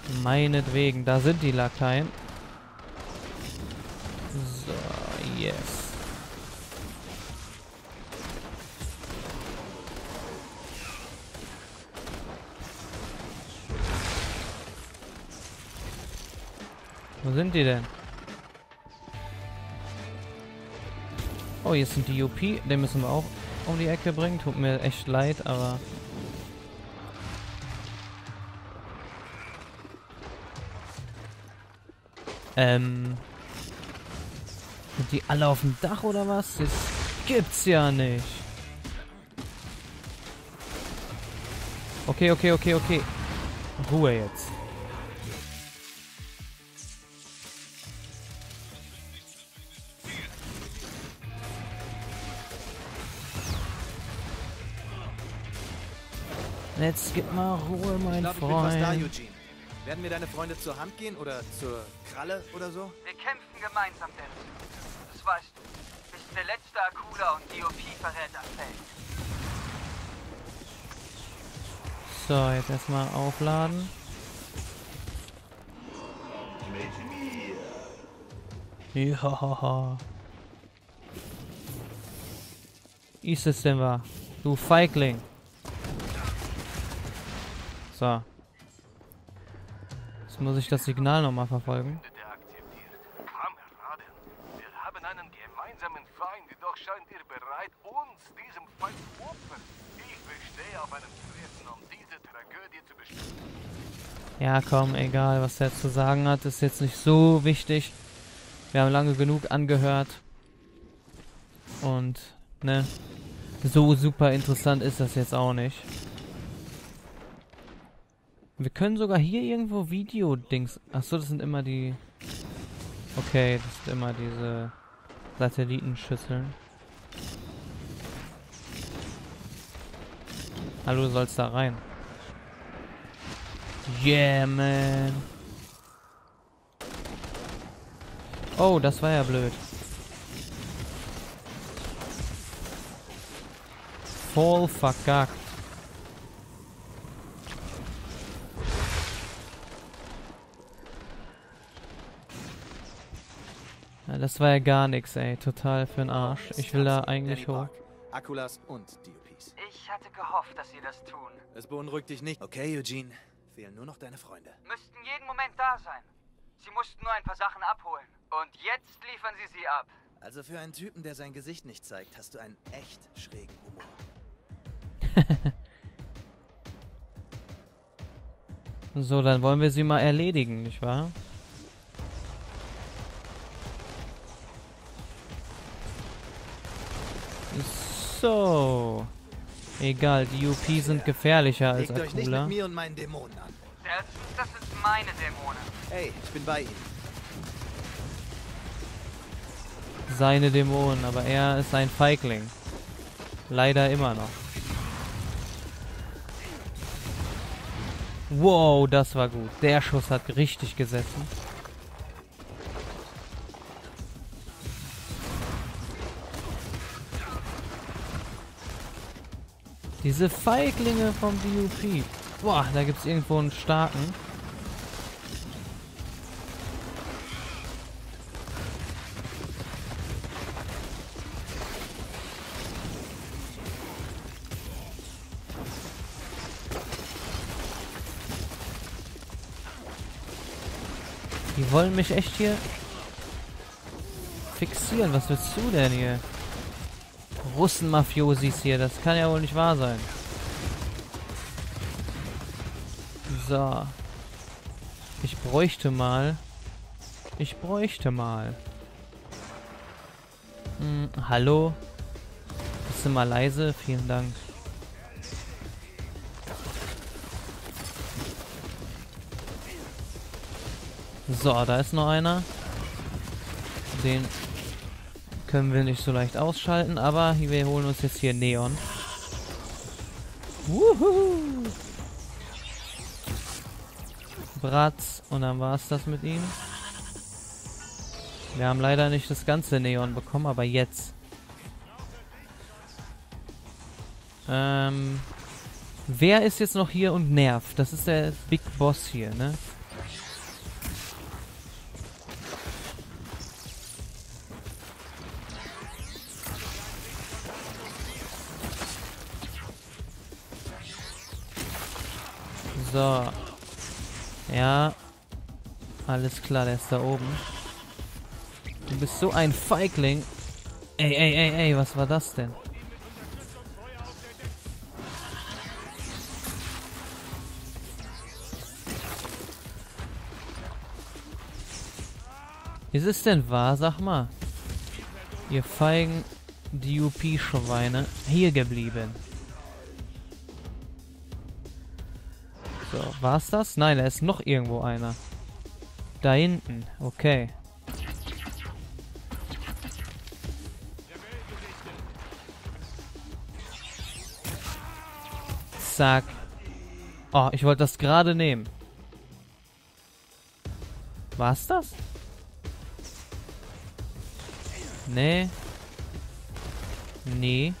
Meinetwegen, da sind die Lakaien. So, yes. Wo sind die denn? Oh, hier sind die UP. Den müssen wir auch um die Ecke bringen. Tut mir echt leid, aber... Sind die alle auf dem Dach oder was? Das gibt's ja nicht. Okay, okay, okay, okay. Ruhe jetzt. Jetzt gib mal Ruhe, mein Ich bin fast da, Freund. Eugene. Werden mir deine Freunde zur Hand gehen oder zur Kralle oder so? Wir kämpfen gemeinsam, Dennis. Das weißt du. Bis der letzte Akula und DOP-Verräter fällt. So, jetzt erstmal aufladen. Ja. Ist es denn wahr? Du Feigling. So. Jetzt muss ich das Signal nochmal verfolgen. Kameraden, wir haben einen gemeinsamen Feind, doch scheint ihr bereit, uns diesem Feind zu opfern. Ich bestehe auf einem Treffen, um diese Tragödie zu bestimmen. Ja, komm, egal, was der zu sagen hat, ist jetzt nicht so wichtig. Wir haben lange genug angehört. Und, ne, so super interessant ist das jetzt auch nicht. Wir können sogar hier irgendwo Video-Dings... Achso, das sind immer die... Okay, das sind immer diese Satellitenschüsseln. Hallo, du sollst da rein. Yeah, man. Oh, das war ja blöd. Voll verkackt. Ja, das war ja gar nichts, ey. Total für den Arsch. Ich will da eigentlich hoch. Akulas und DOPs. Ich hatte gehofft, dass sie das tun. Es beunruhigt dich nicht. Okay, Eugene. Fehlen nur noch deine Freunde. Müssten jeden Moment da sein. Sie mussten nur ein paar Sachen abholen. Und jetzt liefern sie sie ab. Also für einen Typen, der sein Gesicht nicht zeigt, hast du einen echt schrägen Humor. So, dann wollen wir sie mal erledigen, nicht wahr? So. Egal, die UP sind gefährlicher als Legt euch nicht mit Akula. mir und meinen Dämonen an. Das sind meine Dämonen. Hey, ich bin bei Ihnen. Seine Dämonen, aber er ist ein Feigling. Leider immer noch. Wow, das war gut. Der Schuss hat richtig gesessen. Diese Feiglinge vom DUP. Boah, da gibt's irgendwo einen starken. Die wollen mich echt hier fixieren. Was willst du denn hier? Russen-Mafiosis hier. Das kann ja wohl nicht wahr sein. So. Ich bräuchte mal. Hallo? Bist du mal leise? Vielen Dank. So, da ist noch einer. Den können wir nicht so leicht ausschalten, aber wir holen uns jetzt hier Neon. Wuhu! Bratz, und dann war es das mit ihm. Wir haben leider nicht das ganze Neon bekommen, aber jetzt. Wer ist jetzt noch hier und nervt? Das ist der Big Boss hier, ne? So. Ja. Alles klar, der ist da oben. Du bist so ein Feigling. Ey, was war das denn? Ist es denn wahr, sag mal? Ihr feigen DUP-Schweine. Hier geblieben. So, war's das? Nein, da ist noch irgendwo einer. Da hinten, okay. Zack. Oh, ich wollte das gerade nehmen. War's das? Nee. Nee.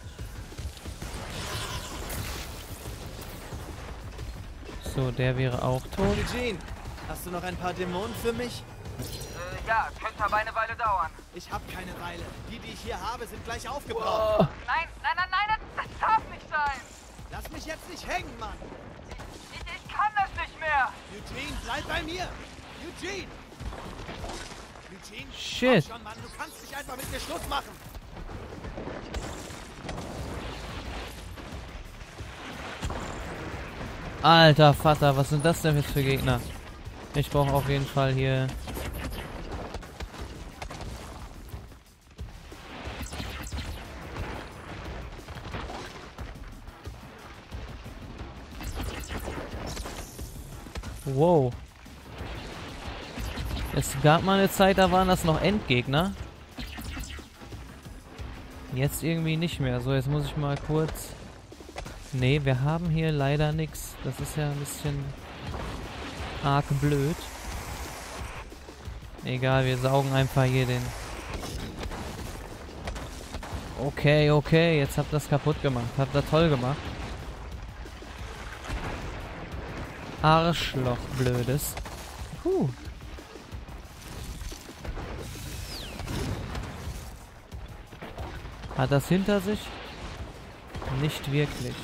So, der wäre auch tot. Eugene, hast du noch ein paar Dämonen für mich? Ja, könnte aber eine Weile dauern. Ich habe keine Weile. Die ich hier habe, sind gleich aufgebraucht. Nein, das darf nicht sein. Lass mich jetzt nicht hängen, Mann. Ich kann das nicht mehr. Eugene, bleib bei mir. Eugene. Eugene, Shit. komm schon, Mann. Du kannst nicht einfach mit mir Schluss machen. Alter Vater, was sind das denn jetzt für Gegner? Ich brauche auf jeden Fall hier... Wow. Es gab mal eine Zeit, da waren das noch Endgegner. Jetzt irgendwie nicht mehr. So, jetzt muss ich mal kurz... Nee, wir haben hier leider nichts. Das ist ja ein bisschen arg blöd. Egal, wir saugen einfach hier den... Okay, jetzt habt ihr das kaputt gemacht. Habt ihr toll gemacht. Arschloch, blödes. Hat das hinter sich? Nicht wirklich.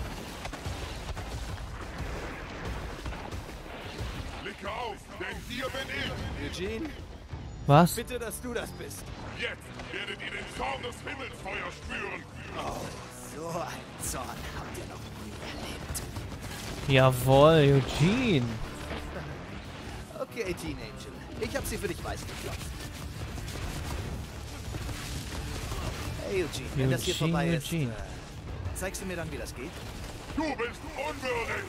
Blicke auf, denn hier bin ich. Eugene, Was? bitte, dass du das bist. Jetzt werdet ihr den Zorn des Himmelsfeuers spüren. Oh, so ein Zorn habt ihr noch nie erlebt. Jawohl, Eugene. Okay, Teen Angel. Ich hab sie für dich weiß geklopft. Hey, Eugene, wenn das hier vorbei ist, zeigst du mir dann, wie das geht? Du bist unwürdig.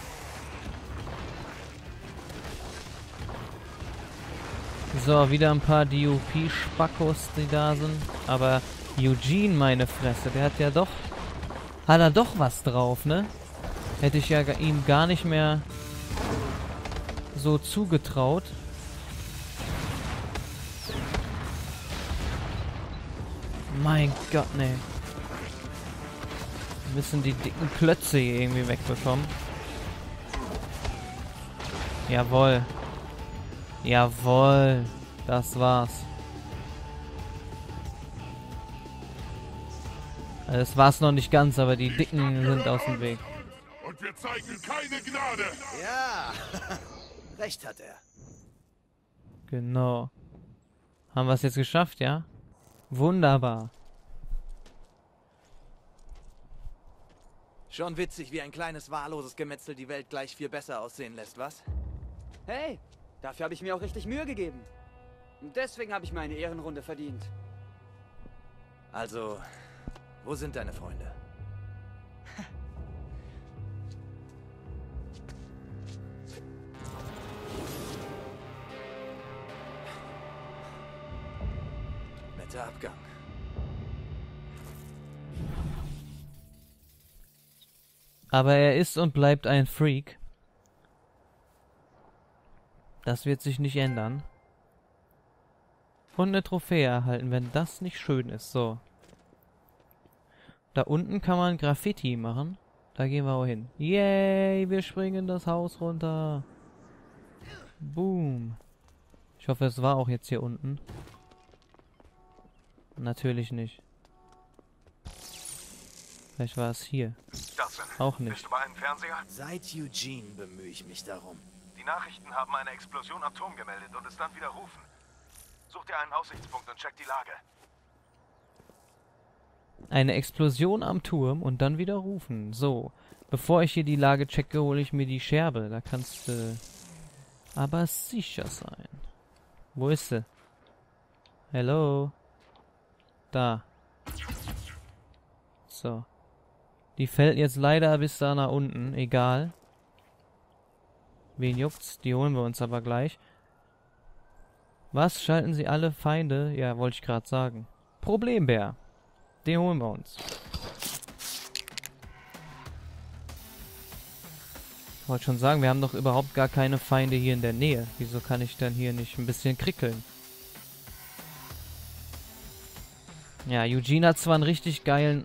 So, wieder ein paar DUP-Spackos, die da sind. Aber Eugene, meine Fresse, der hat ja doch... Hat er doch was drauf, ne? Hätte ich ja ihm gar nicht mehr so zugetraut. Mein Gott, ne. Wir müssen die dicken Klötze hier irgendwie wegbekommen. Jawohl. Jawohl. Das war's. Also das war's noch nicht ganz, aber die Dicken sind aus dem Weg. Und wir zeigen keine Gnade. Ja, recht hat er. Genau. Haben wir es jetzt geschafft, ja? Wunderbar. Schon witzig, wie ein kleines, wahlloses Gemetzel die Welt gleich viel besser aussehen lässt, was? Hey, dafür habe ich mir auch richtig Mühe gegeben. Und deswegen habe ich meine Ehrenrunde verdient. Also, wo sind deine Freunde? Netter Abgang. Aber er ist und bleibt ein Freak. Das wird sich nicht ändern. Und eine Trophäe erhalten, wenn das nicht schön ist. So. Da unten kann man Graffiti machen. Da gehen wir auch hin. Yay, wir springen das Haus runter. Boom. Ich hoffe, es war auch jetzt hier unten. Natürlich nicht. Vielleicht war es hier. Dawson, Auch nicht. bist du bei einem Fernseher? Seit Eugene bemühe ich mich darum. Die Nachrichten haben eine Explosion am Turm gemeldet und es dann widerrufen. Such dir einen Aussichtspunkt und check die Lage. Eine Explosion am Turm und dann wieder rufen. So, bevor ich hier die Lage checke, hole ich mir die Scherbe. Da kannst du aber sicher sein. Wo ist sie? Hallo? Da. So. Die fällt jetzt leider bis da nach unten. Egal. Wen juckt's? Die holen wir uns aber gleich. Was? Schalten Sie alle Feinde? Ja, wollte ich gerade sagen. Problembär. Den holen wir uns. Ich wollte schon sagen, wir haben doch überhaupt gar keine Feinde hier in der Nähe. Wieso kann ich denn hier nicht ein bisschen krickeln? Ja, Eugene hat zwar einen richtig geile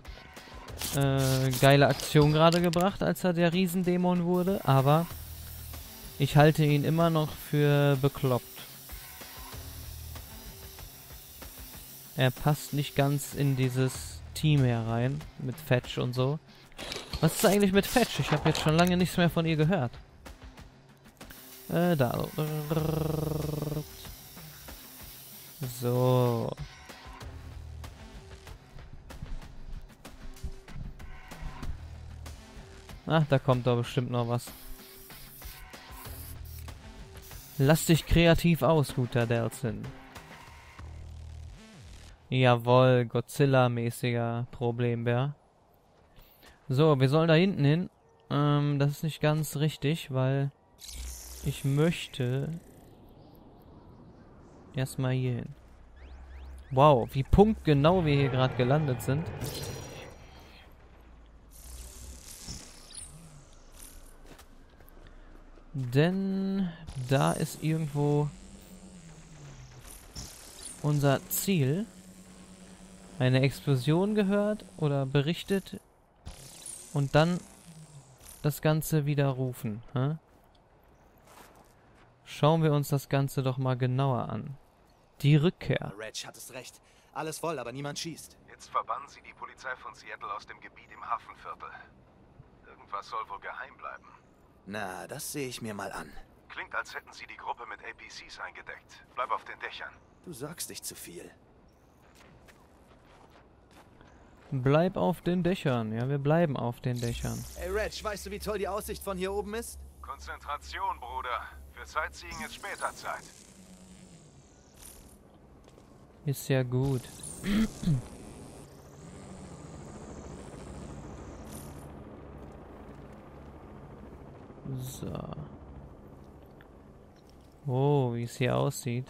Aktion gerade gebracht, als er der Riesendämon wurde, aber ich halte ihn immer noch für bekloppt. Er passt nicht ganz in dieses Team herein, mit Fetch und so. Was ist eigentlich mit Fetch? Ich habe jetzt schon lange nichts mehr von ihr gehört. Da. So. Ach, da kommt doch bestimmt noch was. Lass dich kreativ aus, guter Delsin. Jawohl, Godzilla-mäßiger Problembär. So, wir sollen da hinten hin. Das ist nicht ganz richtig, weil ich möchte erstmal hier hin. Wow, wie punktgenau wir hier gerade gelandet sind. Denn da ist irgendwo unser Ziel. Eine Explosion gehört oder berichtet und dann das Ganze widerrufen. Hä? Schauen wir uns das Ganze doch mal genauer an. Die Rückkehr. Reg hat es recht. Alles voll, aber niemand schießt. Jetzt verbannen sie die Polizei von Seattle aus dem Gebiet im Hafenviertel. Irgendwas soll wohl geheim bleiben. Na, das sehe ich mir mal an. Klingt, als hätten sie die Gruppe mit APCs eingedeckt. Bleib auf den Dächern. Du sagst nicht zu viel. Bleib auf den Dächern. Ja, wir bleiben auf den Dächern. Ey, Reg, weißt du, wie toll die Aussicht von hier oben ist? Konzentration, Bruder. Für Sightseeing ist später Zeit. Ist ja gut. So. Oh, wie es hier aussieht.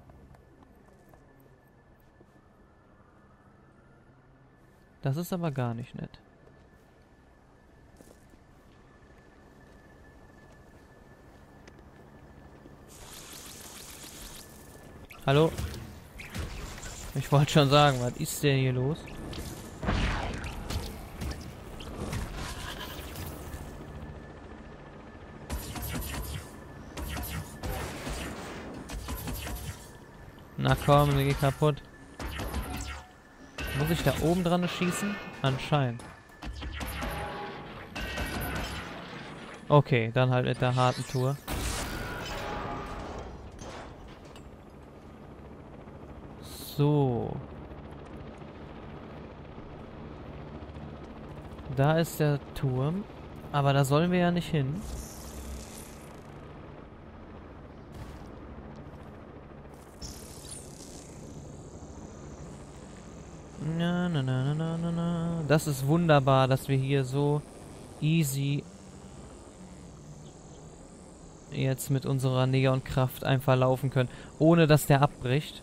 Das ist aber gar nicht nett. Hallo? Ich wollte schon sagen, was ist denn hier los? Na komm, sie geht kaputt. Muss ich da oben dran schießen? Anscheinend. Okay, dann halt mit der harten Tour. So. Da ist der Turm. Aber da sollen wir ja nicht hin. Na, na, na, na, na, na. Das ist wunderbar, dass wir hier so easy jetzt mit unserer Neonkraft einfach laufen können, ohne dass der abbricht.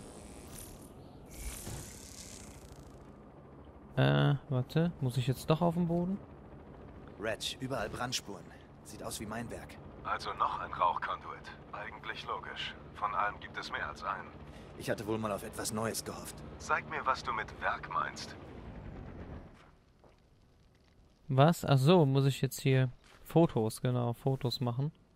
Warte, muss ich jetzt doch auf den Boden? Reg, überall Brandspuren. Sieht aus wie mein Werk. Also noch ein Rauchkonduit. Eigentlich logisch. Von allem gibt es mehr als einen. Ich hatte wohl mal auf etwas Neues gehofft. Zeig mir, was du mit Werk meinst. Was? Ach so, muss ich jetzt hier Fotos, genau, Fotos machen.